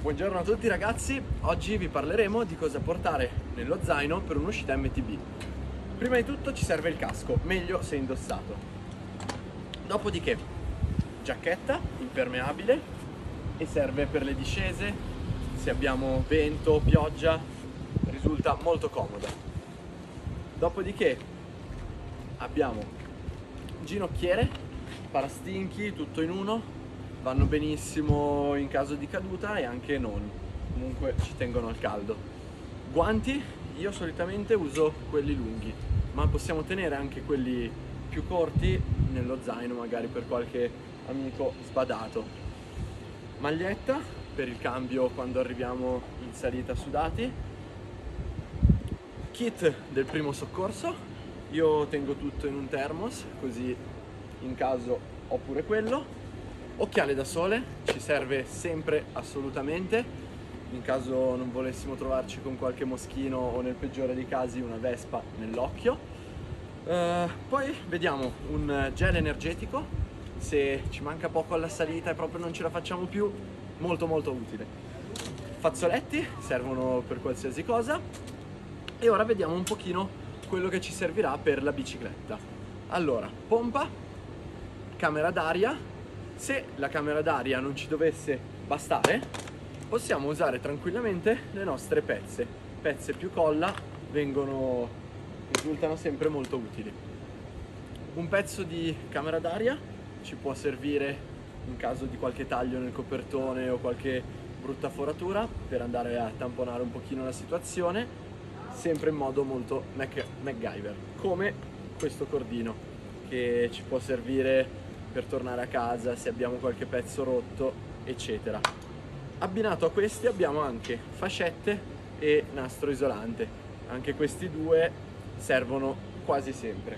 Buongiorno a tutti ragazzi, oggi vi parleremo di cosa portare nello zaino per un'uscita MTB. Prima di tutto ci serve il casco, meglio se indossato. Dopodiché giacchetta impermeabile e serve per le discese, se abbiamo vento o pioggia risulta molto comoda. Dopodiché abbiamo ginocchiere, parastinchi, tutto in uno. Vanno benissimo in caso di caduta e anche non, comunque ci tengono al caldo. Guanti, io solitamente uso quelli lunghi, ma possiamo tenere anche quelli più corti nello zaino, magari per qualche amico sbadato. Maglietta per il cambio quando arriviamo in salita sudati. Kit del primo soccorso, io tengo tutto in un thermos, così in caso ho pure quello. Occhiale da sole, ci serve sempre assolutamente, in caso non volessimo trovarci con qualche moschino o nel peggiore dei casi una vespa nell'occhio. Poi vediamo un gel energetico, se ci manca poco alla salita e proprio non ce la facciamo più, molto utile. Fazzoletti servono per qualsiasi cosa e ora vediamo un pochino quello che ci servirà per la bicicletta. Allora, pompa, camera d'aria. Se la camera d'aria non ci dovesse bastare, possiamo usare tranquillamente le nostre pezze più colla risultano sempre molto utili. Un pezzo di camera d'aria ci può servire in caso di qualche taglio nel copertone o qualche brutta foratura per andare a tamponare un pochino la situazione, sempre in modo molto MacGyver, come questo cordino che ci può servire per tornare a casa se abbiamo qualche pezzo rotto, eccetera. Abbinato a questi abbiamo anche fascette e nastro isolante, anche questi due servono quasi sempre.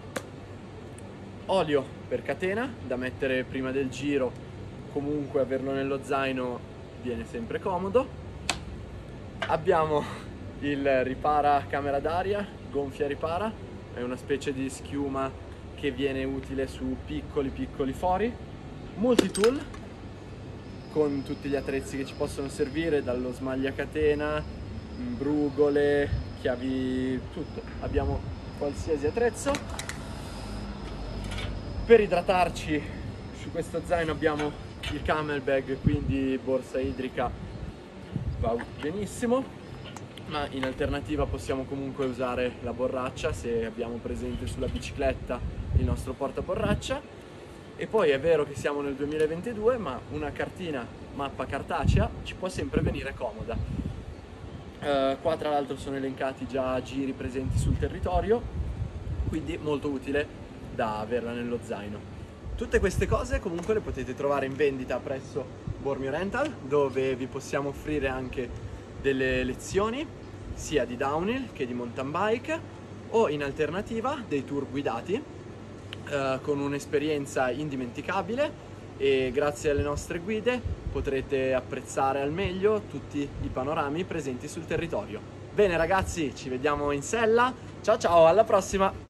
Olio per catena da mettere prima del giro, comunque averlo nello zaino viene sempre comodo. Abbiamo il ripara camera d'aria, gonfia ripara, è una specie di schiuma che viene utile su piccoli fori. Multitool con tutti gli attrezzi che ci possono servire, dallo smagliacatena, brugole, chiavi, tutto. Abbiamo qualsiasi attrezzo. Per idratarci su questo zaino abbiamo il camel bag, quindi borsa idrica, va benissimo. Ma in alternativa possiamo comunque usare la borraccia se abbiamo presente sulla bicicletta il nostro portaborraccia. E poi è vero che siamo nel 2022, ma una cartina mappa cartacea ci può sempre venire comoda. Qua tra l'altro sono elencati già giri presenti sul territorio, quindi molto utile da averla nello zaino. Tutte queste cose comunque le potete trovare in vendita presso Bormio Rental, dove vi possiamo offrire anche delle lezioni sia di downhill che di mountain bike, o in alternativa dei tour guidati con un'esperienza indimenticabile, e grazie alle nostre guide potrete apprezzare al meglio tutti i panorami presenti sul territorio. Bene ragazzi, ci vediamo in sella, ciao alla prossima!